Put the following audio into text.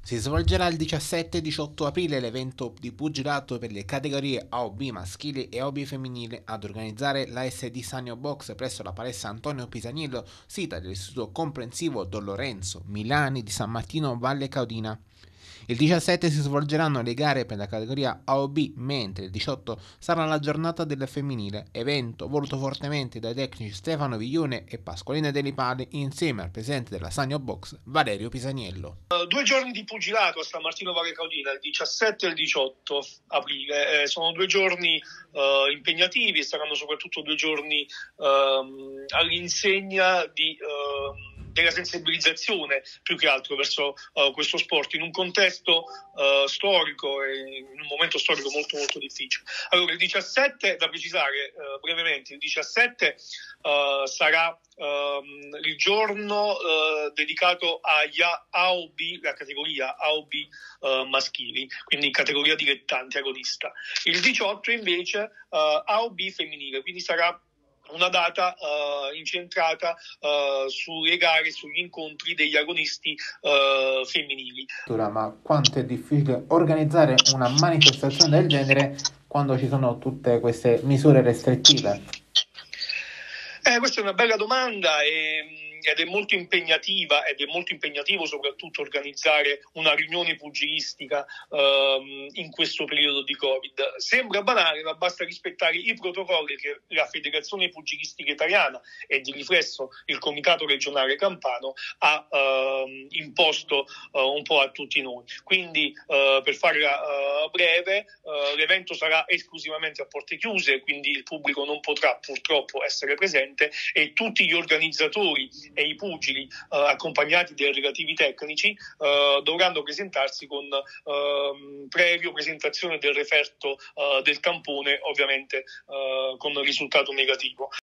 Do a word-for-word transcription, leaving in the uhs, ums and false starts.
Si svolgerà il diciassette e diciotto aprile l'evento di pugilato per le categorie A O B maschili e A O B femminile. Ad organizzare l'A S D Sanio Box presso la palestra Antonio Pisaniello, sita dell'Istituto Comprensivo Don Lorenzo Milani di San Martino Valle Caudina. Il diciassette si svolgeranno le gare per la categoria A O B, mentre il diciotto sarà la giornata del femminile, evento voluto fortemente dai tecnici Stefano Viglione e Pasqualina Deli Pali insieme al presidente della Sanio Box Valerio Pisaniello. Uh, due giorni di pugilato a San Martino Valle Caudina, il diciassette e il diciotto aprile. Eh, sono due giorni uh, impegnativi, saranno soprattutto due giorni uh, all'insegna di... Uh, della sensibilizzazione più che altro verso uh, questo sport in un contesto uh, storico e in un momento storico molto molto difficile. Allora il diciassette, da precisare uh, brevemente, il diciassette uh, sarà uh, il giorno uh, dedicato agli A O B, la categoria A O B uh, maschili, quindi categoria dilettanti agonista. Il diciotto invece uh, A O B femminile, quindi sarà una data uh, incentrata uh, sulle gare, sugli incontri degli agonisti uh, femminili. Ma quanto è difficile organizzare una manifestazione del genere quando ci sono tutte queste misure restrittive? Eh, questa è una bella domanda e, ed è molto impegnativa ed è molto impegnativo soprattutto organizzare una riunione pugilistica um, in questo periodo di Covid. Sembra banale, ma basta rispettare i protocolli che la Federazione Pugilistica Italiana e di riflesso il Comitato Regionale Campano ha uh, imposto uh, un po' a tutti noi. Quindi uh, per farla uh, breve, uh, l'evento sarà esclusivamente a porte chiuse, quindi il pubblico non potrà purtroppo essere presente e tutti gli organizzatori e i pugili uh, accompagnati dai relativi tecnici uh, dovranno presentarsi con uh, previo presentazione del referto uh, del tampone, ovviamente uh, con risultato negativo.